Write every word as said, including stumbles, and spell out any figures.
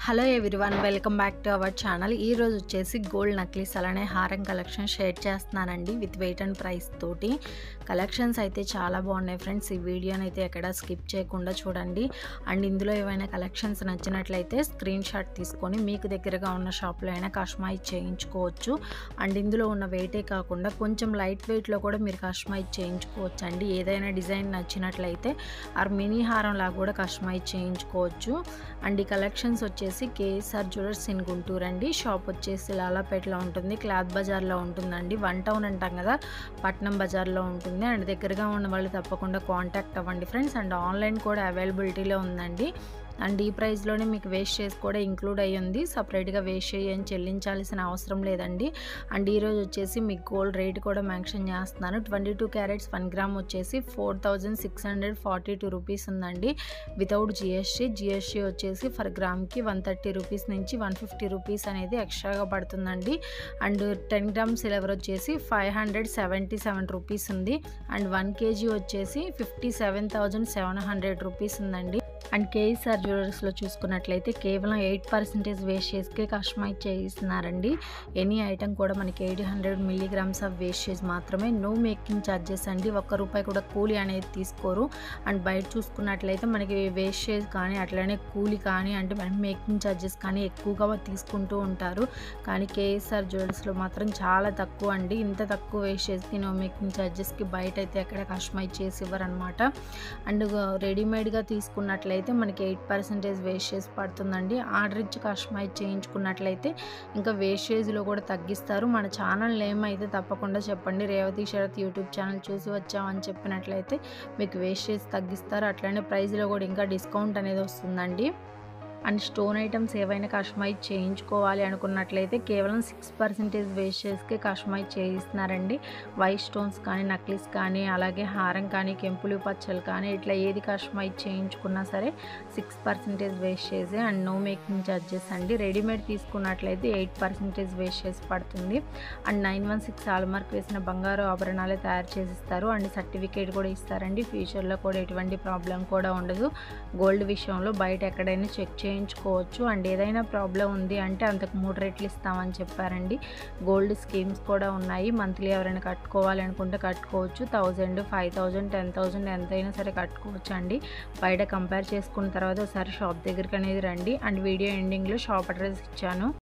Hello everyone, welcome back to our channel. ఈ రోజు వచ్చేసి గోల్డ్ నక్లీస్ అలానే హారం కలెక్షన్ షేర్ చేస్తున్నానండి విత్ వెయిట్ అండ్ ప్రైస్ తోటి. కలెక్షన్స్ అయితే చాలా బాగున్నాయి ఫ్రెండ్స్. ఈ వీడియోని అయితే ఎక్కడ స్కిప్ చేయకుండా చూడండి. అండ్ ఇందులో ఏమైనా కలెక్షన్స్ నచ్చినట్లయితే స్క్రీన్ షాట్ తీసుకొని మీకు దగ్గరగా ఉన్న షాప్లో అయినా కస్టమైజ్ చేయించుకోవచ్చు. అండ్ ఇందులో ఉన్న వెయిటే కాకుండా కొంచెం లైట్ వెయిట్లో కూడా మీరు కస్టమైజ్ చేయించుకోవచ్చు అండి. ఏదైనా డిజైన్ నచ్చినట్లయితే ఆర్ మినీ హారం లాగా కూడా కస్టమైజ్ చేయించుకోవచ్చు. అండ్ ఈ కలెక్షన్స్ వచ్చేసి కేఎస్ఆర్ జ్యువెలర్స్ ఇన్ గుంటూరు అండి. షాప్ వచ్చేసి లాలాపేటలో ఉంటుంది, క్లాత్ బజార్లో ఉంటుందండి. వన్ టౌన్ అంటాం కదా, పట్నం బజార్లో ఉంటుంది. అండ్ దగ్గరగా ఉన్న వాళ్ళు తప్పకుండా కాంటాక్ట్ అవ్వండి ఫ్రెండ్స్. అండ్ ఆన్లైన్ కూడా అవైలబిలిటీలో ఉందండి. అండ్ ఈ ప్రైస్లోనే మీకు వేస్ట్ చేసి కూడా ఇంక్లూడ్ అయ్యి ఉంది. సపరేట్గా వేస్ట్ చేయని చెల్లించాల్సిన అవసరం లేదండి. అండ్ ఈరోజు వచ్చేసి మీకు గోల్డ్ రేట్ కూడా మెన్షన్ చేస్తున్నాను. Twenty two carats one gram వచ్చేసి four thousand six hundred forty two rupees ఉందండి వితౌట్ జిఎస్టీ. జిఎస్టీ వచ్చేసి ఫర్ గ్రామ్కి వన్ థర్టీ రూపీస్ నుంచి వన్ ఫిఫ్టీ రూపీస్ అనేది ఎక్స్ట్రాగా పడుతుందండి. అండ్ టెన్ గ్రామ్ సిల్వర్ వచ్చేసి five hundred seventy seven rupees ఉంది. అండ్ వన్ కేజీ వచ్చేసి fifty seven thousand seven hundred rupees ఉందండి. అండ్ కేఎస్ఆర్ జ్యువెలర్స్లో చూసుకున్నట్లయితే కేవలం ఎయిట్ పర్సెంటేజ్ వేస్టేజ్కే కస్టమైజ్ చేయిస్తున్నారండి. ఎనీ ఐటమ్ కూడా మనకి eight hundred milligrams of wastage మాత్రమే, నో మేకింగ్ ఛార్జెస్ అండి. ఒక్క రూపాయి కూడా కూలీ అనేది తీసుకోరు. అండ్ బయట చూసుకున్నట్లయితే మనకి వేస్టేజ్ కానీ అట్లనే కూలీ కానీ అంటే మనకి మేకింగ్ ఛార్జెస్ కానీ ఎక్కువగా తీసుకుంటూ ఉంటారు. కానీ కేఎస్ఆర్ జ్యువెలర్స్లో మాత్రం చాలా తక్కువ అండి. ఇంత తక్కువ వేస్టేజ్కి నో మేకింగ్ ఛార్జెస్కి బయట అయితే ఎక్కడ కస్టమైజ్ చేసి ఇవ్వరనమాట. అండ్ రెడీమేడ్గా తీసుకున్నట్లయితే మనకి ఎయిట్ పర్సెంటేజ్ వేస్టేజ్ పడుతుందండి. ఆర్డర్ ఇచ్చి కస్టమైజ్ చేయించుకున్నట్లయితే ఇంకా వేస్టేజ్లో కూడా తగ్గిస్తారు. మన ఛానల్ నేమ్ అయితే తప్పకుండా చెప్పండి. రేవతి శరత్ యూట్యూబ్ ఛానల్ చూసి వచ్చామని చెప్పినట్లయితే మీకు వేస్టేజ్ తగ్గిస్తారు. అట్లనే ప్రైస్లో కూడా ఇంకా డిస్కౌంట్ అనేది వస్తుందండి. అండ్ స్టోన్ ఐటమ్స్ ఏవైనా కస్టమైజ్ చేయించుకోవాలి అనుకున్నట్లయితే కేవలం సిక్స్ పర్సెంటేజ్ వేస్టేజ్కే కస్టమైజ్ చేయిస్తున్నారండి. వైట్ స్టోన్స్ కానీ నక్లీస్ కానీ అలాగే హారం కానీ కెంపులు పచ్చలు కానీ ఇట్లా ఏది కస్టమైజ్ చేయించుకున్నా సరే సిక్స్ పర్సెంటేజ్ వేస్టేజే అండ్ నో మేకింగ్ ఛార్జెస్ అండి. రెడీమేడ్ తీసుకున్నట్లయితే ఎయిట్ పర్సెంటేజ్ వేస్టేజ్ పడుతుంది. And nine one six hallmark వేసిన బంగారు ఆభరణాలే తయారు చేసిస్తారు. అండ్ సర్టిఫికేట్ కూడా ఇస్తారండి. ఫ్యూచర్లో కూడా ఎటువంటి ప్రాబ్లం కూడా ఉండదు. గోల్డ్ విషయంలో బయట ఎక్కడైనా చెక్ చేయ చేయించుకోవచ్చు. అండ్ ఏదైనా ప్రాబ్లం ఉంది అంటే అంతకు మూడు రేట్లు ఇస్తామని చెప్పారండి. గోల్డ్ స్కీమ్స్ కూడా ఉన్నాయి. మంత్లీ ఎవరైనా కట్టుకోవాలి అనుకుంటే కట్టుకోవచ్చు. Thousand five thousand ten thousand ఎంతైనా సరే కట్టుకోవచ్చు అండి. బయట కంపేర్ చేసుకున్న తర్వాత ఒకసారి షాప్ దగ్గరికి అనేది రండి. అండ్ వీడియో ఎండింగ్లో షాప్ అడ్రస్ ఇచ్చాను.